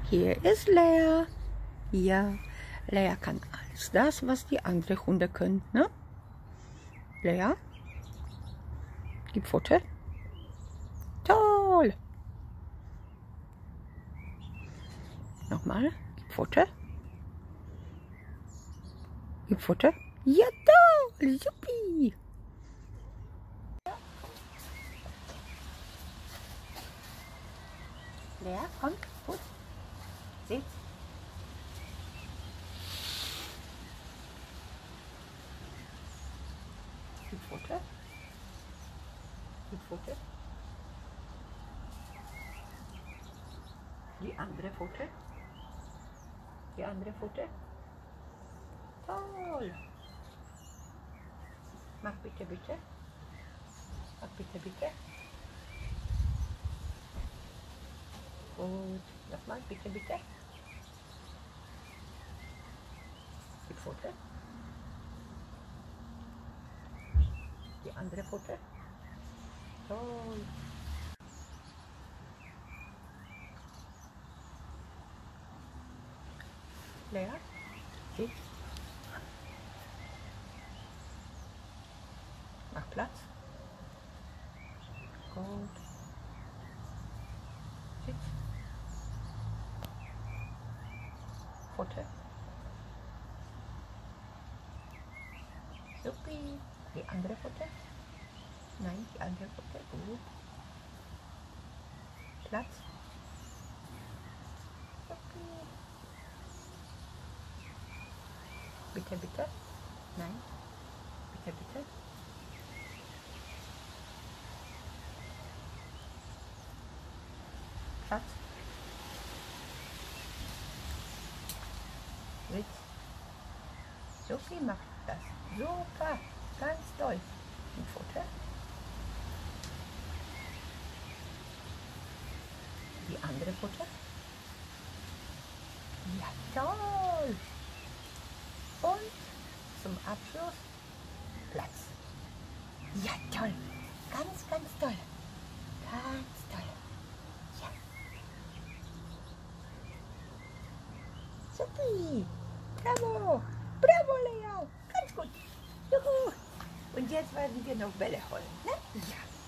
Hier ist Lea. Ja, Lea kann alles das, was die anderen Hunde können, ne? Lea, gib Futter. Toll. Nochmal, gib Futter. Gib Futter. Ja, toll, supi. Lea, komm, gut. Sitz. Gib Futter. Gib Futter. Die andere Futter. Die andere Futter. Toll. Mach bitte, bitte. Mach bitte, bitte. Gut. Nochmal, bitte, bitte. Gib Futter. Die andere Futter. Toll. Lea, sitz. Mach Platz. Gut. Sitz. Futter. Supi. Die andere Futter. Nein, die andere Futter. Gut. Platz. Supi. Bitte, bitte. Nein. Bitte, bitte. Platz. Sitz. Sophie macht das. Super. Ganz toll. Ein Futter. Die andere Futter. Ja, toll. Und zum Abschluss Platz. Ja, toll. Ganz, ganz toll. Ganz toll. Ja. Supi. Bravo. Bravo, Lea. Ganz gut. Juhu. Und jetzt werden wir noch Bälle holen, ne? Ja.